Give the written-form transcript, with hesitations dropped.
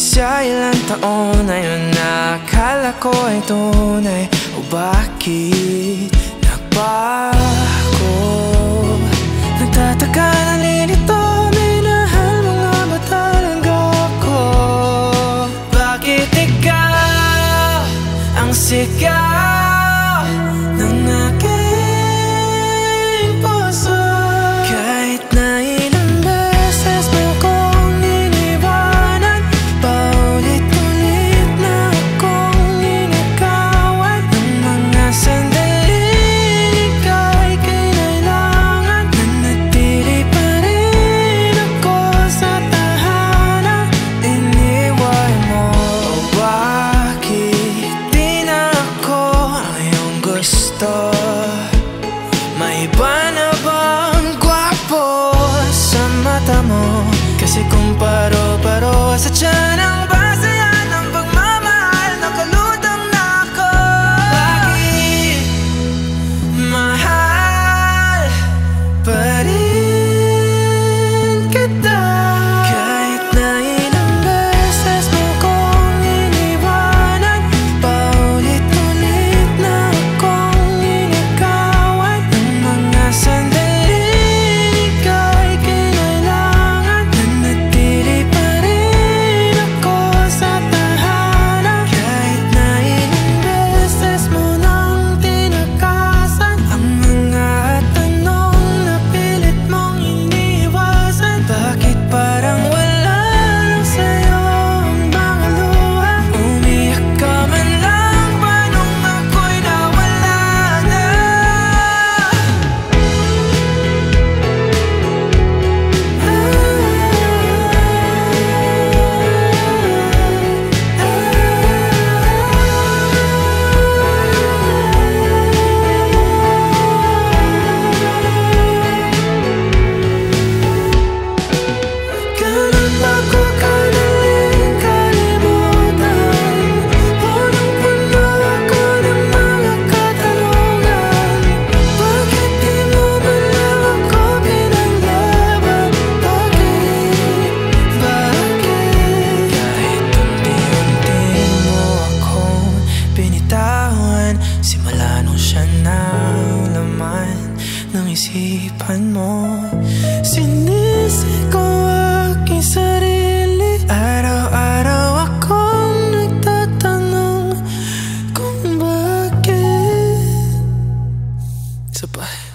Sa ilang taon na yun na akala ko ay tunay. O bakit nagbago? Nagtataka na nilito, minahal mo nga ba talaga ako? Bakit ikaw ang sigaw ng aking puso? Kahit na ilang beses mo kong iniwanan, paulit-ulit na akong ninagawan. Ng mga sandaling ika'y kinailangan, nanatili pa rin ako sa tahanan. Iniwan mo, o bakit di na ako ang iyong gusto? May iba na bang gwapo sa mata mo? Kasi kung paro-paro sa tiyan ang basayan ng pagmamahal, nakalutang na ako. Bakit mahal pa rin kita? Kahit na ilang beses mo kong iniwanan, paulit-ulit na akong ninagawan. Ng mga sandaling ika'y kinailangan, nanatili pa rin ako sa tahanan. Kahit na ilang beses mo nang tinakasan ang mga tanong na pilit mong iniwasan. Bakit parang wala lang sa'yo ang mga luha? Umiyak ka man lang ba nung ako'y nawala na? Ganun ba ko kadaling kalimutan? Punong-puno ako ng mga katanungan. Bakit di mo man lang ako pinaglaban? Bakit? Kahit unti-unti mo akong binitawan, simula nung siya na laman ng isipan mo. Sinisi ko aking sarili, araw-araw akong nagtatanong kung bakit. Isa pa.